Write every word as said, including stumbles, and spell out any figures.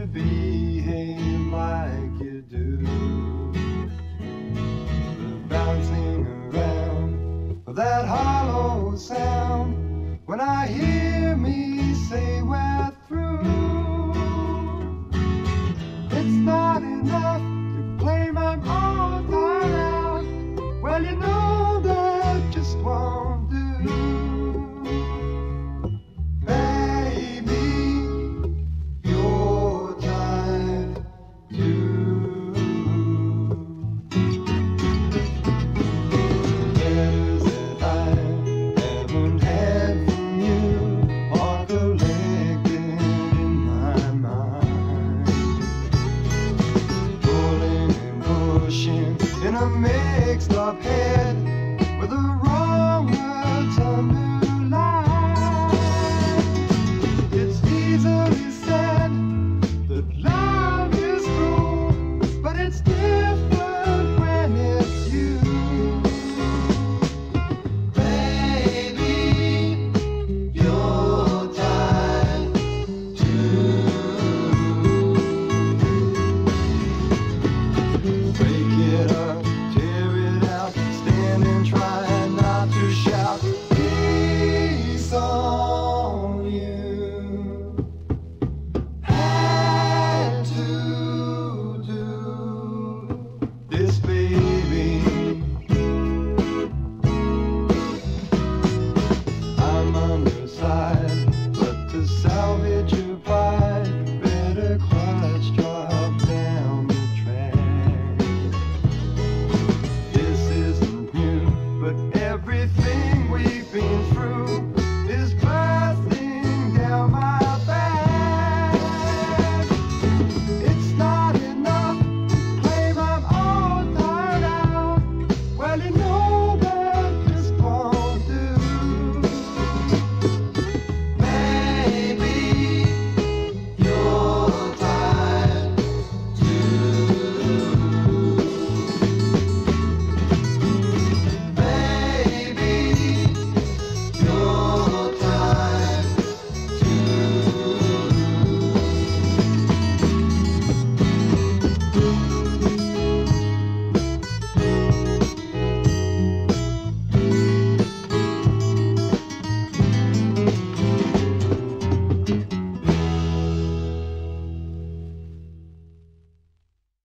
to behave like you do. The bouncing around of that hollow sound when I hear me say we're through. It's not enough to claim I'm all thought out. Well, you know that just won't do. In a mixed up head.